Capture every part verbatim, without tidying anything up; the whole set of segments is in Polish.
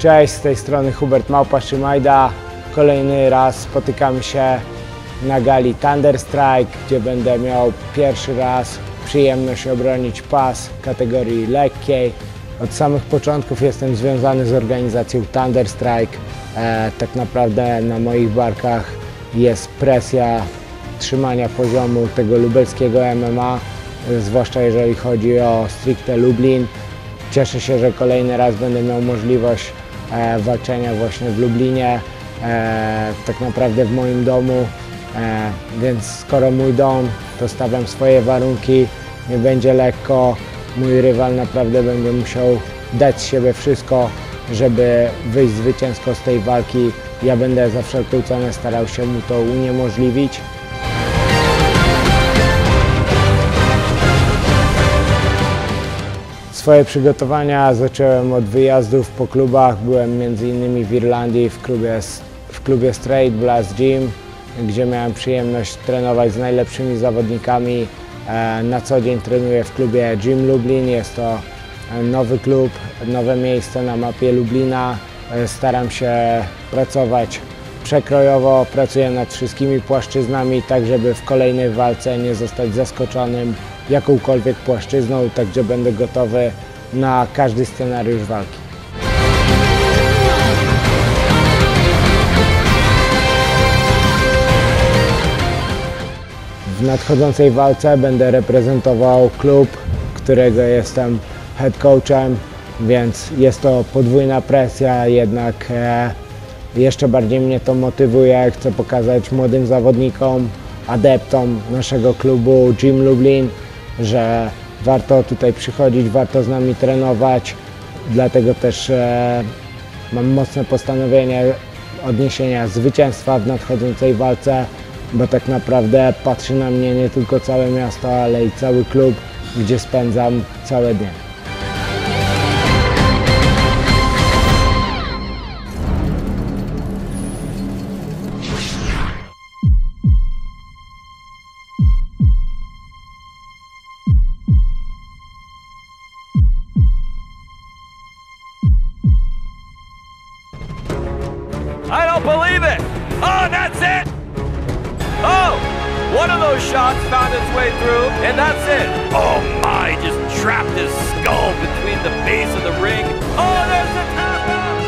Cześć, z tej strony Hubert Małpa Szymajda. Kolejny raz spotykamy się na gali Thunderstrike, gdzie będę miał pierwszy raz przyjemność obronić pas w kategorii lekkiej. Od samych początków jestem związany z organizacją Thunderstrike. E, tak naprawdę na moich barkach jest presja trzymania poziomu tego lubelskiego M M A, e, zwłaszcza jeżeli chodzi o stricte Lublin. Cieszę się, że kolejny raz będę miał możliwość e, walczenia właśnie w Lublinie, e, tak naprawdę w moim domu, e, więc skoro mój dom, to stawiam swoje warunki, nie będzie lekko. Mój rywal naprawdę będzie musiał dać z siebie wszystko, żeby wyjść zwycięsko z tej walki. Ja będę za wszelką cenę starał się mu to uniemożliwić. Swoje przygotowania zacząłem od wyjazdów po klubach. Byłem między innymi w Irlandii w klubie, w klubie Straight Blast Gym, gdzie miałem przyjemność trenować z najlepszymi zawodnikami. Na co dzień trenuję w klubie Gym Lublin. Jest to nowy klub, nowe miejsce na mapie Lublina. Staram się pracować przekrojowo, pracuję nad wszystkimi płaszczyznami, tak żeby w kolejnej walce nie zostać zaskoczonym jakąkolwiek płaszczyzną, także będę gotowy na każdy scenariusz walki. W nadchodzącej walce będę reprezentował klub, którego jestem head coachem, więc jest to podwójna presja, jednak e, jeszcze bardziej mnie to motywuje. Chcę pokazać młodym zawodnikom, adeptom naszego klubu Gym Lublin, że warto tutaj przychodzić, warto z nami trenować. Dlatego też e, mam mocne postanowienie odniesienia zwycięstwa w nadchodzącej walce, bo tak naprawdę patrzy na mnie nie tylko całe miasto, ale i cały klub, gdzie spędzam całe dnie. I don't believe it! Oh, that's it! Oh! One of those shots found its way through, and that's it! Oh my, just trapped his skull between the base of the ring. Oh, there's the tap out!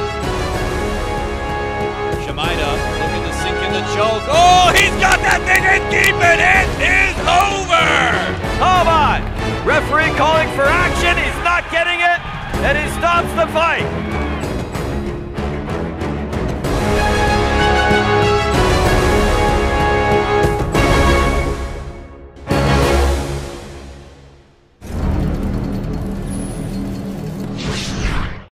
Shimada looking to sink in the choke. Oh, he's got that thing in deep, and it is over! Oh my! Referee calling for action, he's not getting it, and he stops the fight!